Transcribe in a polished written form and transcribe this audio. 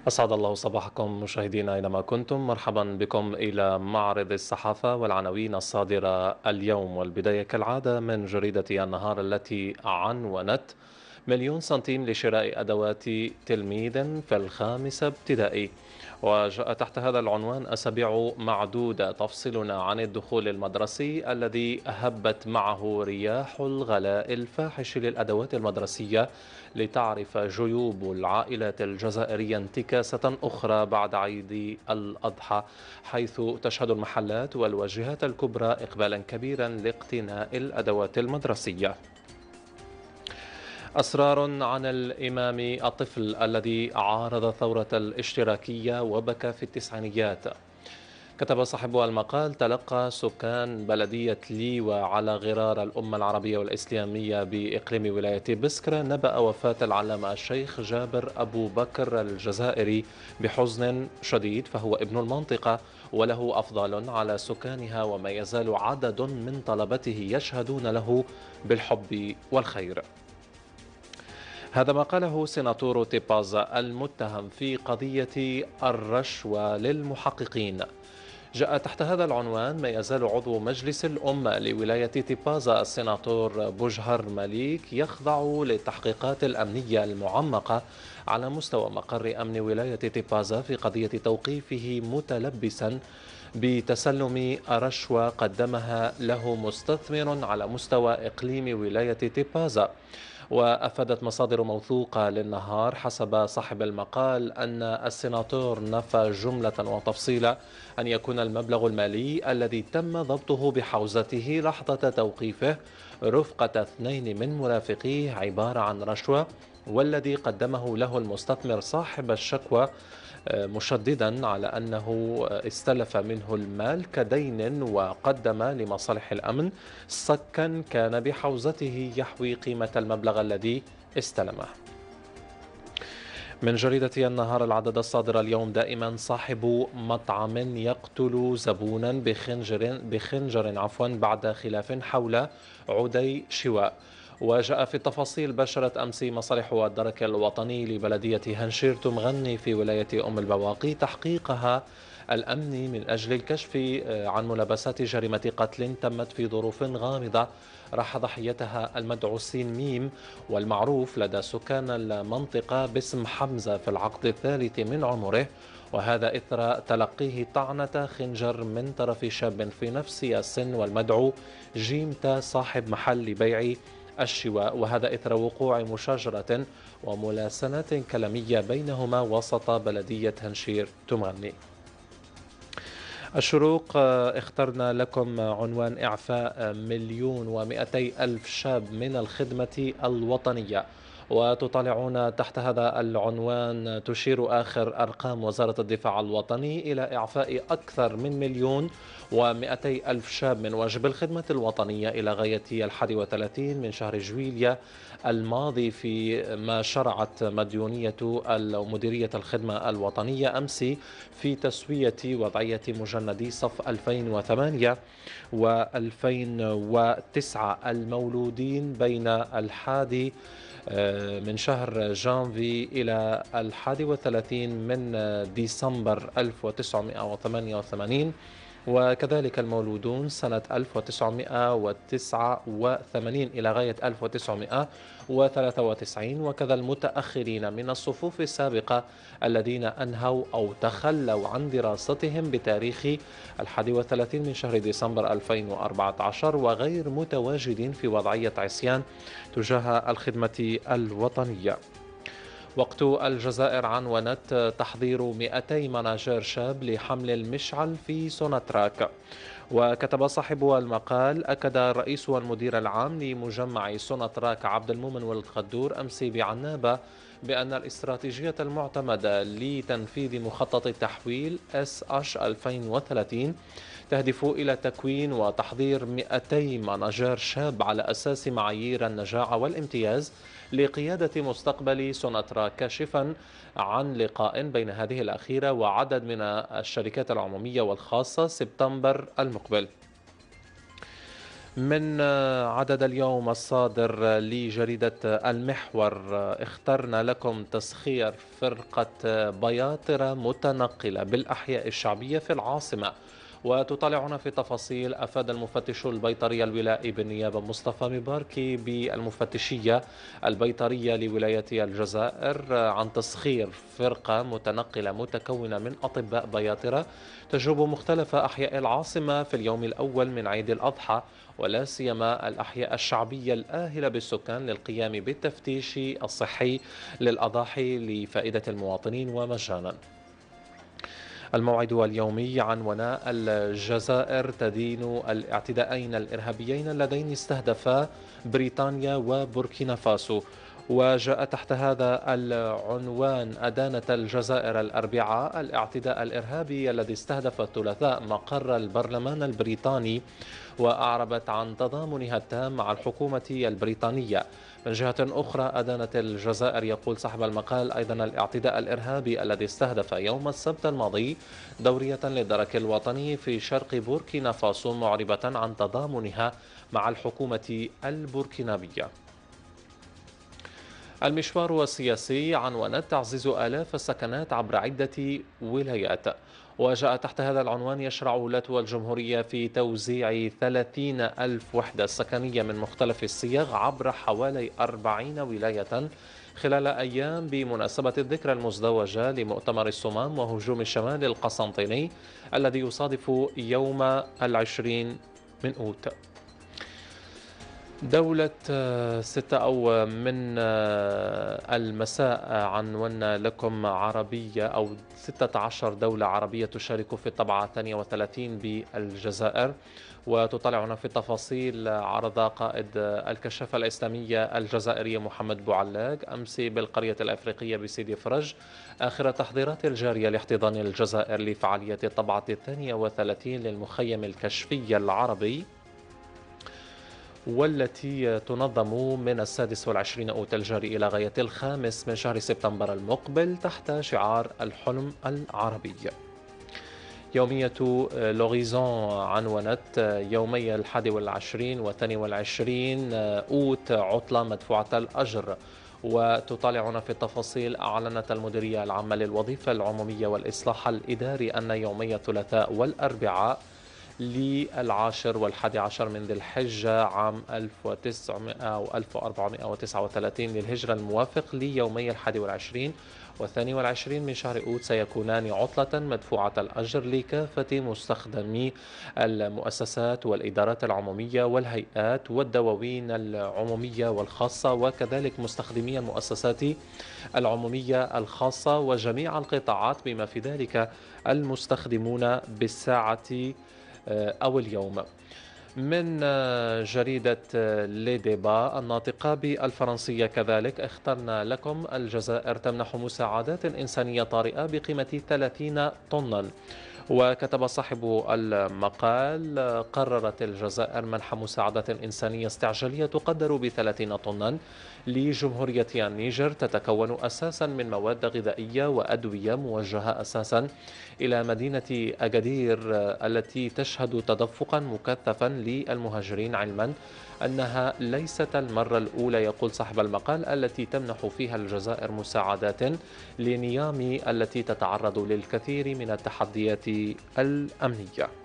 أسعد الله صباحكم مشاهدينا أينما كنتم. مرحبا بكم إلى معرض الصحافة والعناوين الصادرة اليوم، والبداية كالعادة من جريدة النهار التي عنونت: مليون سنتيم لشراء أدوات تلميذ في الخامسة ابتدائي. وجاء تحت هذا العنوان: أسابيع معدودة تفصلنا عن الدخول المدرسي الذي هبت معه رياح الغلاء الفاحش للأدوات المدرسية، لتعرف جيوب العائلات الجزائرية انتكاسة أخرى بعد عيد الأضحى، حيث تشهد المحلات والواجهات الكبرى إقبالا كبيرا لاقتناء الأدوات المدرسية. أسرار عن الإمام الطفل الذي عارض ثورة الاشتراكية وبكى في التسعينيات. كتب صاحب المقال: تلقى سكان بلدية ليوى على غرار الأمة العربية والإسلامية بإقليم ولاية بسكرة نبأ وفاة العلامة الشيخ جابر أبو بكر الجزائري بحزن شديد، فهو ابن المنطقة وله أفضال على سكانها، وما يزال عدد من طلبته يشهدون له بالحب والخير. هذا ما قاله سيناتور تيبازا المتهم في قضية الرشوة للمحققين. جاء تحت هذا العنوان: ما يزال عضو مجلس الأمة لولاية تيبازا السيناتور بوجهر مليك يخضع للتحقيقات الأمنية المعمقة على مستوى مقر أمن ولاية تيبازا في قضية توقيفه متلبسا بتسلم رشوة قدمها له مستثمر على مستوى إقليم ولاية تيبازا. وأفادت مصادر موثوقة للنهار حسب صاحب المقال أن السيناتور نفى جملة وتفصيلا أن يكون المبلغ المالي الذي تم ضبطه بحوزته لحظة توقيفه رفقة اثنين من مرافقيه عبارة عن رشوة، والذي قدمه له المستثمر صاحب الشكوى، مشددا على أنه استلف منه المال كدين وقدم لمصالح الأمن صكا كان بحوزته يحوي قيمة المبلغ الذي استلمه. من جريدة النهار العدد الصادر اليوم: دائما صاحب مطعم يقتل زبونا بخنجر بعد خلاف حول عدي شواء. وجاء في التفاصيل: بشرت أمس مصالح الدرك الوطني لبلدية هنشير تمغني في ولاية أم البواقي تحقيقها الأمني من أجل الكشف عن ملابسات جريمة قتل تمت في ظروف غامضة راح ضحيتها المدعوسين ميم، والمعروف لدى سكان المنطقة باسم حمزة، في العقد الثالث من عمره، وهذا إثر تلقيه طعنة خنجر من طرف شاب في نفس السن والمدعو جيمتا صاحب محل بيع الشواء، وهذا إثر وقوع مشاجرة وملاسنات كلامية بينهما وسط بلدية هنشير تمغني. الشروق اخترنا لكم عنوان: إعفاء 1,200,000 شاب من الخدمة الوطنية. وتطالعون تحت هذا العنوان: تشير آخر أرقام وزارة الدفاع الوطني إلى إعفاء أكثر من 1,200,000 شاب من واجب الخدمة الوطنية إلى غاية 31 من شهر جويليا الماضي، في ما شرعت مديرية الخدمة الوطنية أمس في تسوية وضعية مجندي صف 2008 و2009 المولودين بين الحادي من شهر جانفي إلى 31 من ديسمبر 1988، وكذلك المولودون سنة 1989 إلى غاية 1993، وكذا المتأخرين من الصفوف السابقة الذين أنهوا أو تخلوا عن دراستهم بتاريخ 31 من شهر ديسمبر 2014 وغير متواجدين في وضعية عصيان تجاه الخدمة الوطنية. وقت الجزائر عنونت: تحضير 200 مناجير شاب لحمل المشعل في سوناتراك. وكتب صاحب المقال: أكد الرئيس والمدير العام لمجمع سوناتراك عبد المؤمن والخدور أمس بعنابة بأن الاستراتيجية المعتمدة لتنفيذ مخطط التحويل SH 2030 تهدف إلى تكوين وتحضير 200 مناجر شاب على أساس معايير النجاعة والامتياز لقيادة مستقبل سوناترا، كاشفا عن لقاء بين هذه الأخيرة وعدد من الشركات العمومية والخاصة سبتمبر المقبل. من عدد اليوم الصادر لجريدة المحور، اخترنا لكم تسخير فرقة بياطرة متنقلة بالأحياء الشعبية في العاصمة. وتطالعنا في تفاصيل. أفاد المفتش البيطري الولائي بالنيابة مصطفى مباركي بالمفتشية البيطرية لولاية الجزائر عن تسخير فرقة متنقلة متكونة من أطباء بياطرة تجوب مختلف أحياء العاصمة في اليوم الأول من عيد الأضحى، ولا سيما الأحياء الشعبية الآهلة بالسكان للقيام بالتفتيش الصحي للأضاحي لفائدة المواطنين ومجانا. الموعد اليومي عنوان: الجزائر تدين الاعتداءين الإرهابيين اللذين استهدفا بريطانيا وبوركينا فاسو. وجاء تحت هذا العنوان: أدانت الجزائر الأربعاء الاعتداء الإرهابي الذي استهدف الثلاثاء مقر البرلمان البريطاني، وأعربت عن تضامنها التام مع الحكومة البريطانية. من جهة أخرى، أدانت الجزائر، يقول صاحب المقال، أيضا الاعتداء الإرهابي الذي استهدف يوم السبت الماضي دورية للدرك الوطني في شرق بوركينا فاسو، معربة عن تضامنها مع الحكومة البوركينابية. المشوار السياسي عنوان: تعزيز آلاف السكنات عبر عدة ولايات. وجاء تحت هذا العنوان: يشرع ولاة الجمهورية في توزيع 30 ألف وحدة سكنية من مختلف الصيغ عبر حوالي 40 ولاية خلال أيام بمناسبة الذكرى المزدوجة لمؤتمر الصمام وهجوم الشمال القسنطيني الذي يصادف يوم 20 من أوت. دولة 6 أو من المساء عنونا لكم: عربية أو 16 دولة عربية تشارك في الطبعة 32 بالجزائر. وتطلعنا في التفاصيل. عرض قائد الكشافة الإسلامية الجزائرية محمد بوعلاق أمس بالقرية الأفريقية بسيدي فرج آخر التحضيرات الجارية لاحتضان الجزائر لفعالية الطبعة 32 للمخيم الكشفي العربي، والتي تنظم من 26 أوت الجاري إلى غاية 5 من شهر سبتمبر المقبل تحت شعار الحلم العربي. يومية لوغيزون عنونت: يومي 21 و 22 أوت عطلة مدفوعة الأجر. وتطالعنا في التفاصيل. أعلنت المديرية العامة للوظيفة العمومية والإصلاح الإداري أن يومي الثلاثاء والأربعاء للعاشر والحادي عشر من ذي الحجة عام 1900 أو 1439 للهجرة الموافق ليومي 21 و22 من شهر أوت سيكونان عطلة مدفوعة الأجر لكافة مستخدمي المؤسسات والإدارات العمومية والهيئات والدواوين العمومية والخاصة، وكذلك مستخدمي المؤسسات العمومية الخاصة وجميع القطاعات بما في ذلك المستخدمون بالساعة أو اليوم. من جريدة لي ديبا الناطقة بالفرنسية كذلك اخترنا لكم: الجزائر تمنح مساعدات إنسانية طارئة بقيمة 30 طنا. وكتب صاحب المقال: قررت الجزائر منح مساعدة إنسانية استعجالية تقدر ب30 طنا لجمهورية النيجر، تتكون أساسا من مواد غذائية وأدوية موجهة أساسا إلى مدينة أجادير التي تشهد تدفقا مكثفا للمهاجرين، علما أنها ليست المرة الأولى، يقول صاحب المقال، التي تمنح فيها الجزائر مساعدات لنيامي التي تتعرض للكثير من التحديات الأمنية.